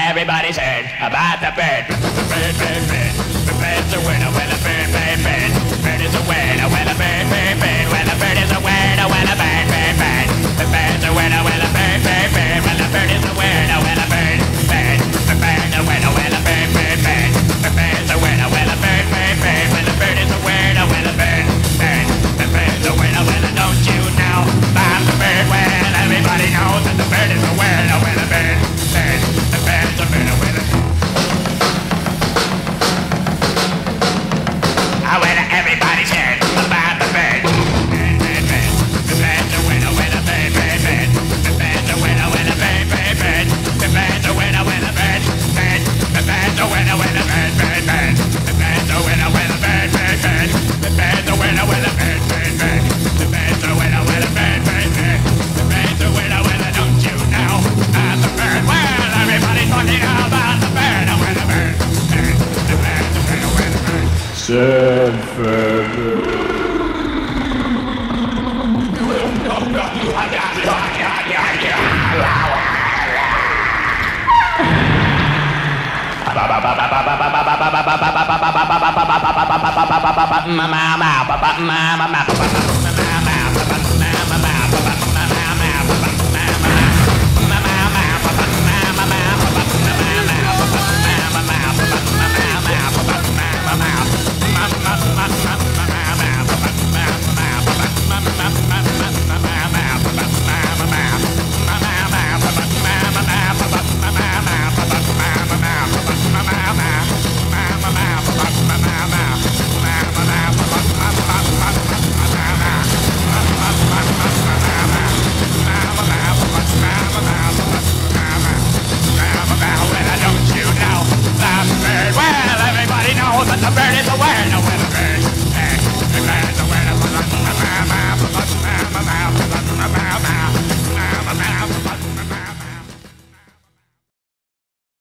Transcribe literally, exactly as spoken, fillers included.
everybody's heard about the bird. The bird, bird, bird. The bird's a winner, well a bird, bird, bird. Bird is a winner, well a bird, bird, bird. Well a bird is a winner, well a bird, bird, bird. The bird's a winner, well a bird, bird, bird. Well a bird is a winner, well a bird, bird. The bird's a winner, well a bird, bird, bird. The bird's a winner, well a bird, bird, bird. Well a bird is a winner, well a bird, bird. The bird's a winner, well don't you know about the bird? Well everybody knows that the bird is a winner, well a bird, bird. The bird's a winner, well a I win everybody's heard about the bird. Bird, bird, bird. The bird's a winner, well a bird, bird, bird. The bird's a winner, well a bird, bird, bird. The bird's a winner, well a bird, bird. The bird's a winner, well a bird, bird, bird. The bird's a winner, well a bird, bird, bird. The bird's a winner, well a bird, bird, bird. The bird's a winner, well a bird, bird, bird. The bird's a winner, well a don't you know about the bird? Well, everybody's talking about the bird, oh well a bird, bird. The bird's a winner, well a bird. Surfin Bird. Papa-Oom-Mow-Mow,